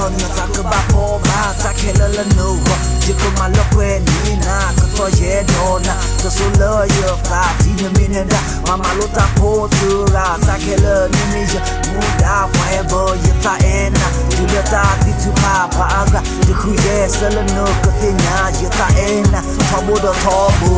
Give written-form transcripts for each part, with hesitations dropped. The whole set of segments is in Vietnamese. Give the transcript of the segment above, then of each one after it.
lo na sa ka ba po ba sa khela la no je ko ma lo kwe ni na ko to ye do na to so lo yo fa ti na mi na da mama lo ta po tu ra sa khela ni mi je mu da forever ye ta ena ju le ta ti tu pa pa ga de khu ye sa la no ko ti nya ye ta ena to bo do to bo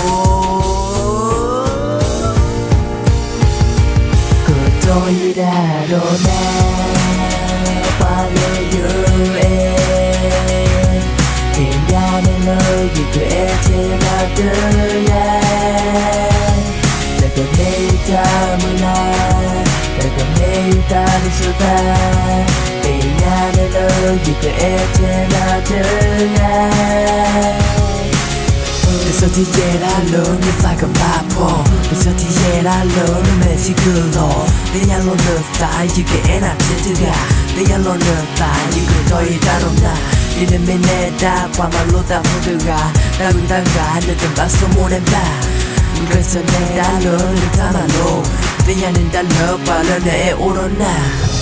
tôi đã đổ nè qua lời yêu em tìm ra đến nơi vì tụi em trên nào tương lai để cầm lấy ta mưa nay để cầm lấy ta đi sâu ta tìm ra đến nơi vì tụi em trên nào tương lai để sao thì dễ ra lớn như phải cầm ba po để sao thì dễ ra lớn như mẹ chỉ cười lọ để nhà lo nợ tại chỉ kể nạp sẽ chưa gà để nhà lo nợ tại chỉ cười thôi ta don't na đi đến bên này ta qua mà lo ta không được gà ta bị ta gà để tầm bát số một em ta người sơn này đã lớn để ta mà lo để nhà nên ta lỡ và lớn để ô đó na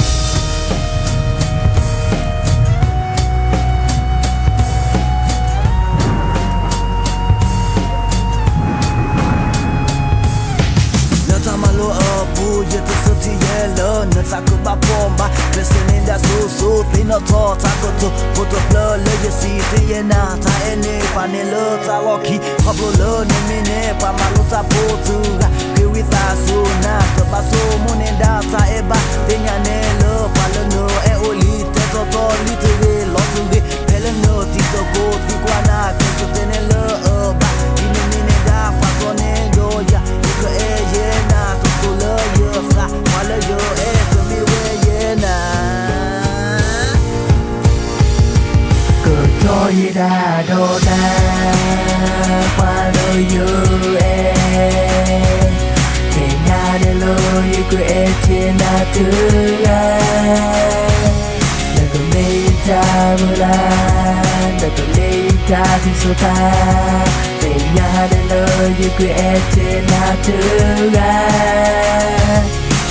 je to so ti yellow na sa ko ba bomba listening that so they no talk ta ko to put the blood le you see ti yena ta ene pa ne lo ta loki pablo lo ne me ne pa ma lo ta po tu ga ke with us so na to ba so mo ne da ta e ba te nya ne lo pa lo no e oli te to li te ve lo tu ve pele no ti to go ti kwa na ke so te ne lo ba ni ne ne da pa to ne do ya ko e ye na to lo yo fra wala yo e to mi we ye na cứ thôi đã đổ na qua lời yo em thì nhà để lời của em trên là tương lai để có mình ta mưa lan để có mình ta thì số ta thì nhà để lời của em trên là tương lai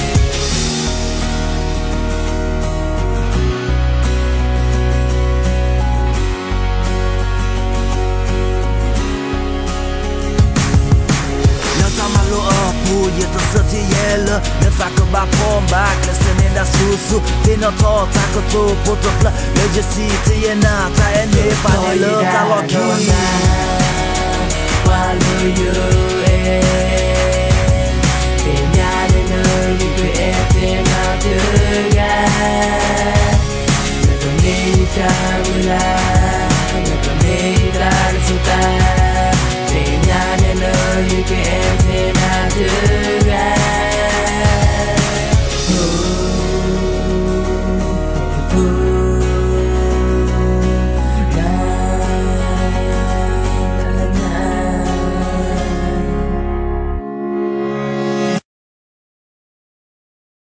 je to so ti yellow ne fa ko ba bomba listening that so they no talk ta ko to put up le je si ti yena ta ene pa ne lo ta loki qua lời yêu em tìm nhà đến nơi vì tụi em trên nào tương lai để còn đi ta mưa lan để còn đi ta để sâu ta tìm nhà đến nơi vì tụi em trên nào tương